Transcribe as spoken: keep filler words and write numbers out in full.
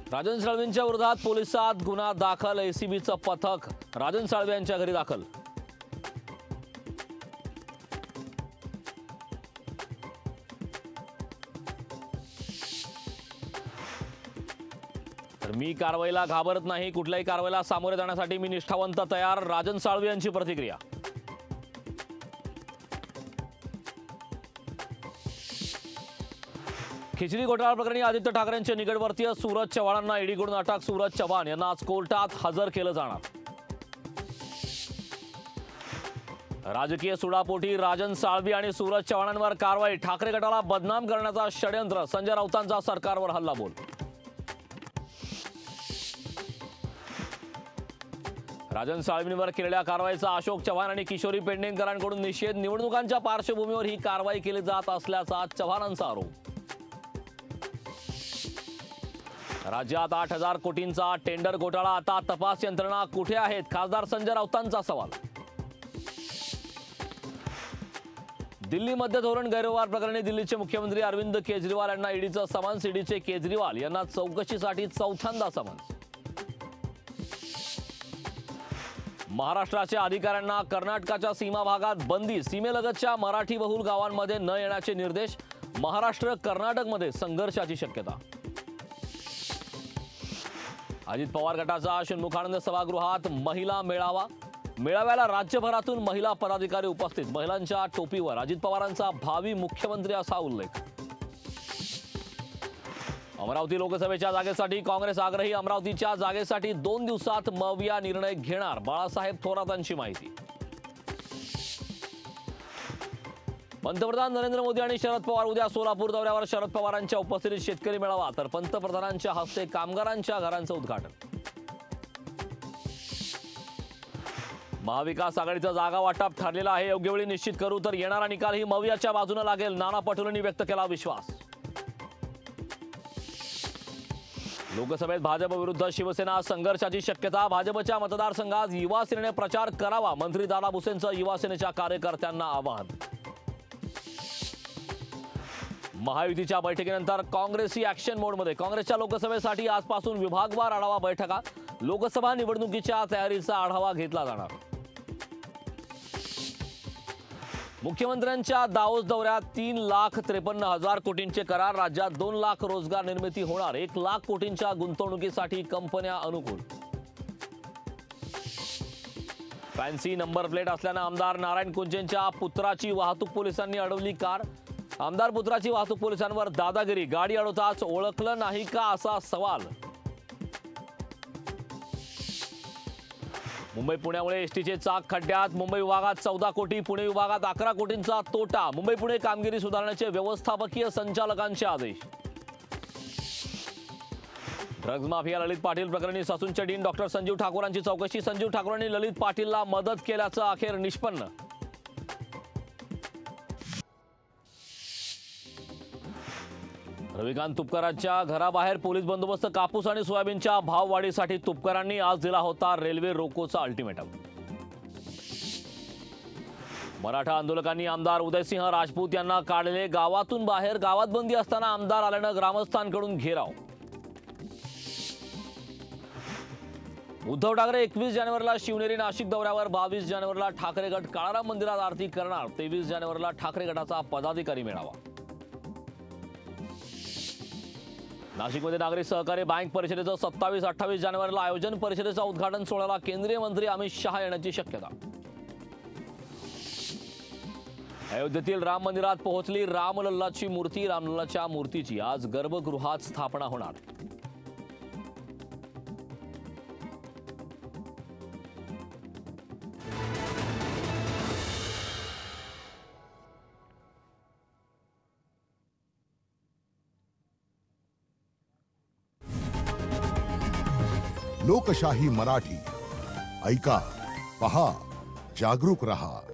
राजन साळवींच्या विरोधात पोलिसात गुन्हा दाखल, एसीबीचं पथक राजन साळवी यांच्या घरी दाखल. तर मी कारवाईला घाबरत नाही, कुठल्याही कारवाईला सामोरे जाण्यासाठी मी निष्ठावंत तयार, राजन साळवी यांची प्रतिक्रिया. खिचडी घोटाळा प्रकरणी आदित्य ठाकरेंचे निकटवर्तीय सूरज चव्हाणांना ईडीकडून अटक. सूरज चव्हाण यांना आज कोर्टात हजर केलं जाणार. राजकीय सुडापोटी राजन साळवी आणि सूरज चव्हाणांवर कारवाई. ठाकरे गटाला बदनाम करण्याचा षडयंत्र, संजय राऊतांचा सरकारवर हल्लाबोल. राजन साळवींवर केलेल्या कारवाईचा अशोक चव्हाण आणि किशोरी पेडणेकरांकडून निषेध. निवडणुकांच्या पार्श्वभूमीवर ही कारवाई केली जात असल्याचा चव्हाणांचा आरोप. राज्यात आठ हजार कोटींचा टेंडर घोटाळा, आता तपास यंत्रणा कुठे आहेत? खासदार संजय राऊतांचा सवाल. दिल्ली मध्य धोरण गैरव्यवहार प्रकरणी दिल्लीचे मुख्यमंत्री अरविंद केजरीवाल यांना ईडीचं समन्स. ईडीचे केजरीवाल यांना चौकशीसाठी चौथ्यांदा समन्स. महाराष्ट्राच्या अधिकाऱ्यांना कर्नाटकाच्या सीमा भागात बंदी. सीमेलगतच्या मराठी बहुल गावांमध्ये न येण्याचे निर्देश. महाराष्ट्र कर्नाटकमध्ये संघर्षाची शक्यता. अजित पवार गटाचा शण्मुखानंद सभागृहात महिला मेळावा. मेळाव्याला राज्यभरातून महिला पदाधिकारी उपस्थित. महिलांच्या टोपीवर अजित पवारांचा भावी मुख्यमंत्री असा उल्लेख. अमरावती लोकसभेच्या जागेसाठी काँग्रेस आग्रही. अमरावतीच्या जागेसाठी दोन दिवसात मविया निर्णय घेणार, बाळासाहेब थोरातांची माहिती. पंतप्रधान नरेंद्र मोदी आणि शरद पवार उद्या सोलापूर दौऱ्यावर. शरद पवारांच्या उपस्थितीत शेतकरी मेळावा, तर पंतप्रधानांच्या हस्ते कामगारांच्या घरांचं उद्घाटन. महाविकास आघाडीचा जागा वाटप ठरलेला आहे, योग्य वेळी निश्चित करू, तर येणारा निकाल ही मवियाच्या बाजूने लागेल. नाना पटोलेंनी व्यक्त केला विश्वास. लोकसभेत भाजप विरुद्ध शिवसेना संघर्षाची शक्यता. भाजपच्या मतदारसंघात युवा सेनेने प्रचार करावा, मंत्री दादा भुसेंचं युवा सेनेच्या कार्यकर्त्यांना आवाहन. महायुतीच्या बैठकीनंतर काँग्रेसही ॲक्शन मोडमध्ये. काँग्रेसच्या लोकसभेसाठी आजपासून विभागवार आढावा बैठका. लोकसभा निवडणुकीच्या तयारीचा आढावा घेतला जाणार. मुख्यमंत्र्यांच्या दावोस दौऱ्यात तीन लाख त्रेपन्न हजार कोटींचे करार. राज्यात दोन लाख रोजगार निर्मिती होणार. एक लाख कोटींच्या गुंतवणुकीसाठी कंपन्या अनुकूल. फॅन्सी नंबर प्लेट असल्यानं आमदार नारायण कुंचेंच्या पुत्राची वाहतूक पोलिसांनी अडवली कार. आमदार पुत्राची वाहतूक पोलिसांवर दादागिरी. गाडी अडवताच ओळखलं नाही का असा सवाल. मुंबई पुण्यामुळे एसटीचे चाक खड्ड्यात. मुंबई विभागात चौदा कोटी, पुणे विभागात अकरा कोटींचा तोटा. मुंबई पुणे कामगिरी सुधारण्याचे व्यवस्थापकीय संचालकांचे आदेश. ड्रग्ज माफिया ललित पाटील प्रकरणी ससूनचे डीन डॉक्टर संजीव ठाकूरांची चौकशी. संजीव ठाकूरांनी ललित पाटीलला मदत केल्याचं अखेर निष्पन्न. रविकांत तुपकरांच्या घराबाहेर पोलीस बंदोबस्त. कापूस आणि सोयाबीनच्या भाववाढीसाठी तुपकरांनी आज दिला होता रेल्वे रोकोचा अल्टिमेटम. मराठा आंदोलकांनी आमदार उदयसिंह राजपूत यांना काढले गावातून बाहेर. गावात बंदी असताना आमदार आल्यानं ग्रामस्थांकडून घेराव. उद्धव ठाकरे एकवीस जानेवारीला शिवनेरी नाशिक दौऱ्यावर. बावीस जानेवारीला ठाकरे गट काळाराम मंदिरात आरती करणार. तेवीस जानेवारीला ठाकरे गटाचा पदाधिकारी मेळावा. नाशिकमध्ये नागरिक सहकारी बँक परिषदेचं सत्तावीस अठ्ठावीस जानेवारीला आयोजन. परिषदेचा उद्घाटन सोहळ्याला केंद्रीय मंत्री अमित शहा येण्याची शक्यता. अयोध्येतील राम मंदिरात पोहोचली रामलल्लाची मूर्ती. रामलल्लाच्या मूर्तीची आज गर्भगृहात स्थापना होणार. लोकशाही मराठी ऐका, पहा, जागरूक रहा.